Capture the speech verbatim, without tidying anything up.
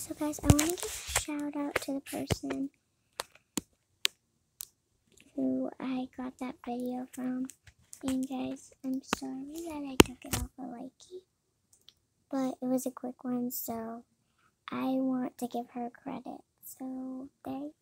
So guys, I want to give a shout out to the person who I got that video from. And guys, I'm sorry that I took it off a likey, but it was a quick one, so I want to give her credit. So there you